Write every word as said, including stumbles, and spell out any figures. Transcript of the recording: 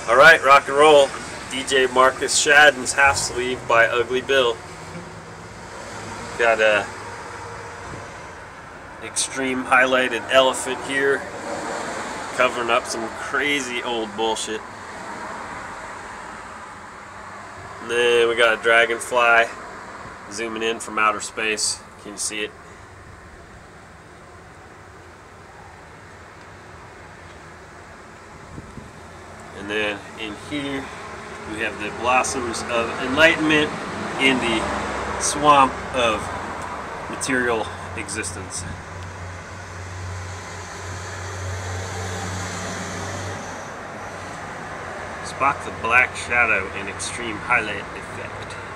Alright, rock and roll. D J Marcus Shadden's Half Sleeve by Ugly Bill. Got a extreme highlighted elephant here, covering up some crazy old bullshit. And then we got a dragonfly zooming in from outer space. Can you see it? And then in here we have the blossoms of enlightenment in the swamp of material existence. Spot the black shadow in extreme highlight effect.